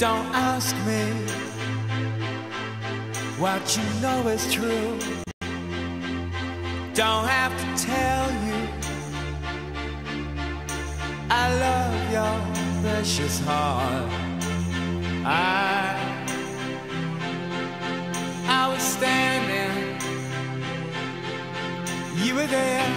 Don't ask me what you know is true. Don't have to tell you I love your precious heart. I was standing, you were there,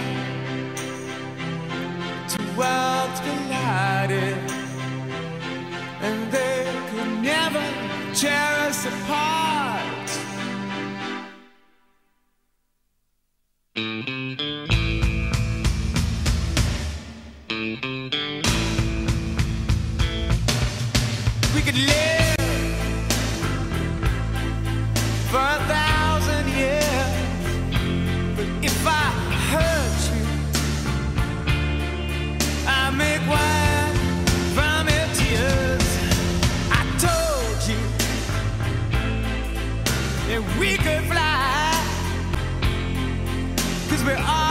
two worlds collided, and they could never tear us apart. We could live for 1,000 years, but if I hurt you, I make wine from your tears. I told you that we could fly, 'cause we're all